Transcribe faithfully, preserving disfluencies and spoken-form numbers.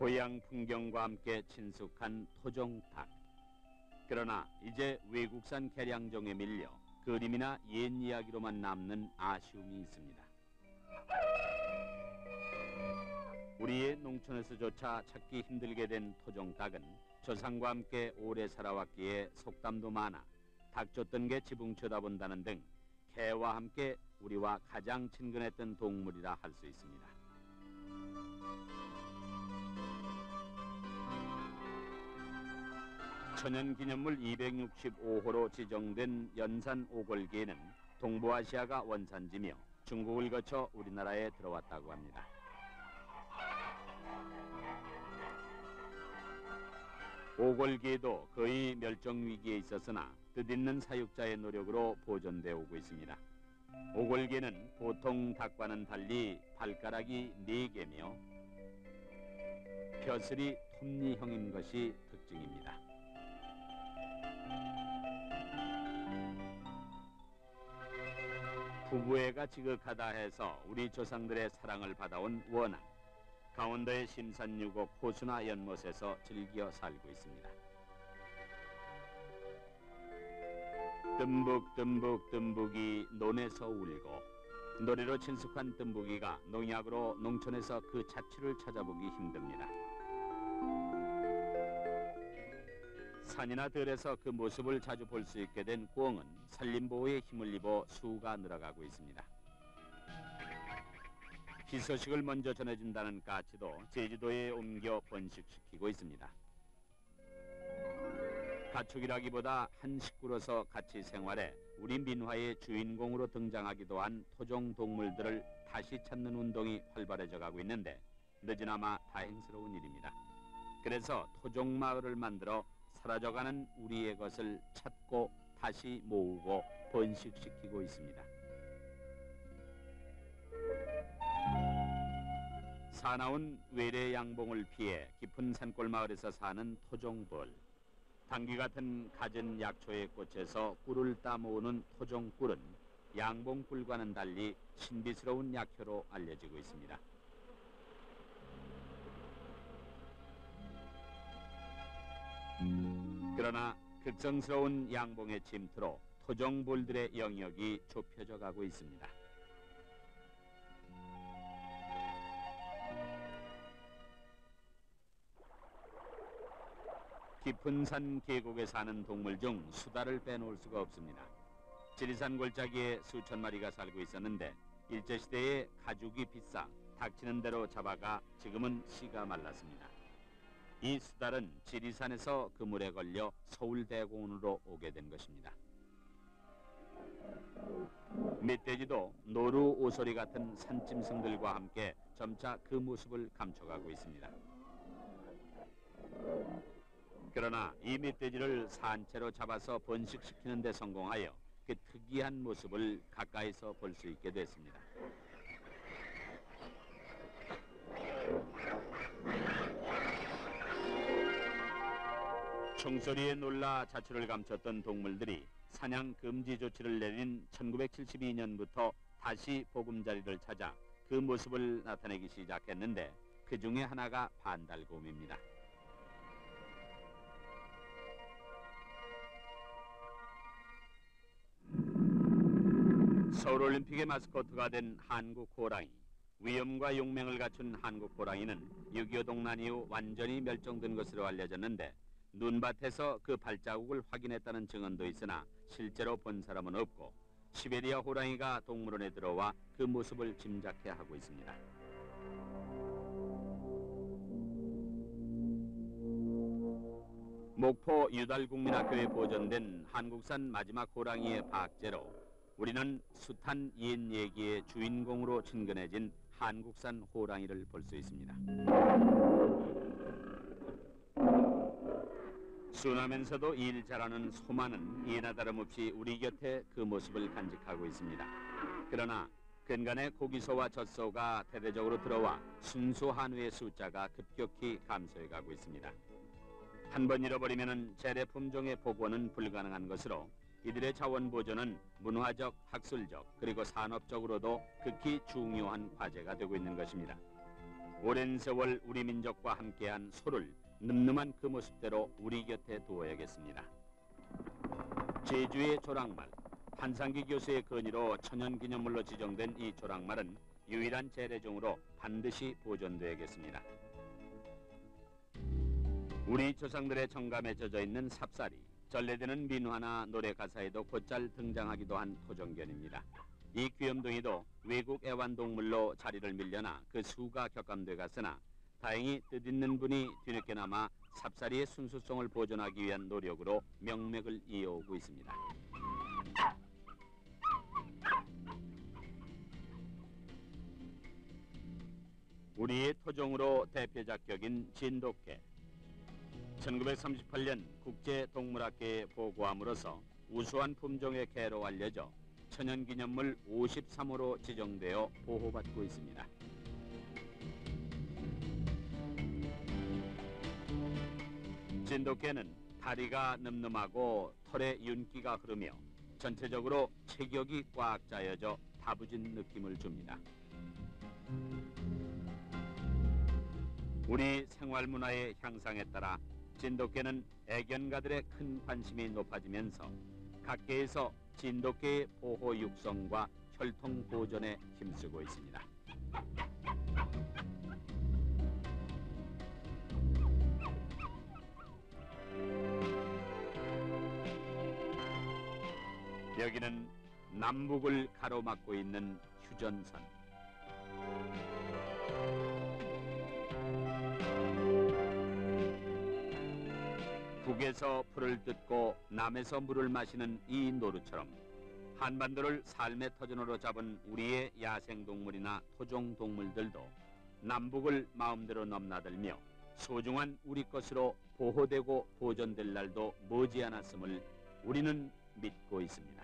고향 풍경과 함께 친숙한 토종닭. 그러나 이제 외국산 개량종에 밀려 그림이나 옛 이야기로만 남는 아쉬움이 있습니다. 우리의 농촌에서조차 찾기 힘들게 된 토종닭은 조상과 함께 오래 살아왔기에 속담도 많아 닭 쫓던 게 지붕 쳐다본다는 등 개와 함께 우리와 가장 친근했던 동물이라 할 수 있습니다. 천연기념물 이백육십오 호로 지정된 연산 오골개는 동부아시아가 원산지며 중국을 거쳐 우리나라에 들어왔다고 합니다. 오골개도 거의 멸종위기에 있었으나 뜻있는 사육자의 노력으로 보존되어 오고 있습니다. 오골개는 보통 닭과는 달리 발가락이 네 개며 벼슬이 톱니형인 것이 특징입니다. 부부애가 지극하다 해서 우리 조상들의 사랑을 받아온 원앙. 강원도의 심산유곡 호수나 연못에서 즐겨 살고 있습니다. 뜸북 뜸북 뜸북이 논에서 울고, 노래로 친숙한 뜸북이가 농약으로 농촌에서 그 자취를 찾아보기 힘듭니다. 산이나 들에서 그 모습을 자주 볼 수 있게 된 꿩은 산림보호에 힘을 입어 수가 늘어가고 있습니다. 희소식을 먼저 전해준다는 까치도 제주도에 옮겨 번식시키고 있습니다. 가축이라기보다 한 식구로서 같이 생활해 우리 민화의 주인공으로 등장하기도 한 토종 동물들을 다시 찾는 운동이 활발해져 가고 있는데 늦으나마 다행스러운 일입니다. 그래서 토종 마을을 만들어 사라져가는 우리의 것을 찾고 다시 모으고 번식시키고 있습니다. 사나운 외래 양봉을 피해 깊은 산골 마을에서 사는 토종벌. 당귀 같은 갖은 약초의 꽃에서 꿀을 따모으는 토종꿀은 양봉꿀과는 달리 신비스러운 약효로 알려지고 있습니다. 그러나 극성스러운 양봉의 침투로 토종벌들의 영역이 좁혀져 가고 있습니다. 깊은 산 계곡에 사는 동물 중 수달을 빼놓을 수가 없습니다. 지리산 골짜기에 수천 마리가 살고 있었는데 일제시대에 가죽이 비싸 닥치는 대로 잡아가 지금은 씨가 말랐습니다. 이 수달은 지리산에서 그물에 걸려 서울대공원으로 오게 된 것입니다. 멧돼지도 노루, 오소리 같은 산짐승들과 함께 점차 그 모습을 감춰가고 있습니다. 그러나 이 멧돼지를 산채로 잡아서 번식시키는 데 성공하여 그 특이한 모습을 가까이서 볼 수 있게 됐습니다. 총소리에 놀라 자취를 감췄던 동물들이 사냥 금지 조치를 내린 천구백칠십이 년부터 다시 보금자리를 찾아 그 모습을 나타내기 시작했는데 그 중에 하나가 반달곰입니다. 서울올림픽의 마스코트가 된 한국 호랑이. 위엄과 용맹을 갖춘 한국 호랑이는 육이오 동란 이후 완전히 멸종된 것으로 알려졌는데 눈밭에서 그 발자국을 확인했다는 증언도 있으나 실제로 본 사람은 없고 시베리아 호랑이가 동물원에 들어와 그 모습을 짐작해 하고 있습니다. 목포 유달국민학교에 보존된 한국산 마지막 호랑이의 박제로 우리는 숱한 옛 얘기의 주인공으로 친근해진 한국산 호랑이를 볼 수 있습니다. 순하면서도 일 잘하는 소만은 이나 다름없이 우리 곁에 그 모습을 간직하고 있습니다. 그러나 근간에 고기소와 젖소가 대대적으로 들어와 순수 한우의 숫자가 급격히 감소해가고 있습니다. 한 번 잃어버리면 재래 품종의 복원은 불가능한 것으로 이들의 자원 보존은 문화적, 학술적, 그리고 산업적으로도 극히 중요한 과제가 되고 있는 것입니다. 오랜 세월 우리 민족과 함께한 소를 늠름한 그 모습대로 우리 곁에 두어야겠습니다. 제주의 조랑말, 한상기 교수의 건의로 천연기념물로 지정된 이 조랑말은 유일한 재래종으로 반드시 보존되어야겠습니다. 우리 조상들의 정감에 젖어있는 삽살이 전래되는 민화나 노래 가사에도 곧잘 등장하기도 한 토종견입니다. 이 귀염둥이도 외국 애완동물로 자리를 밀려나 그 수가 격감돼 갔으나 다행히 뜻있는 분이 뒤늦게나마 삽살이의 순수성을 보존하기 위한 노력으로 명맥을 이어오고 있습니다. 우리의 토종으로 대표작격인 진돗개. 천구백삼십팔 년 국제동물학회에 보고함으로써 우수한 품종의 개로 알려져 천연기념물 오십삼 호로 지정되어 보호받고 있습니다. 진돗개는 다리가 늠름하고 털에 윤기가 흐르며 전체적으로 체격이 꽉 짜여져 다부진 느낌을 줍니다. 우리 생활문화의 향상에 따라 진돗개는 애견가들의 큰 관심이 높아지면서 각계에서 진돗개의 보호 육성과 혈통 보존에 힘쓰고 있습니다. 여기는 남북을 가로막고 있는 휴전선. 북에서 풀을 뜯고 남에서 물을 마시는 이 노루처럼 한반도를 삶의 터전으로 잡은 우리의 야생동물이나 토종동물들도 남북을 마음대로 넘나들며 소중한 우리 것으로 보호되고 보존될 날도 머지않았음을 우리는 믿고 있습니다.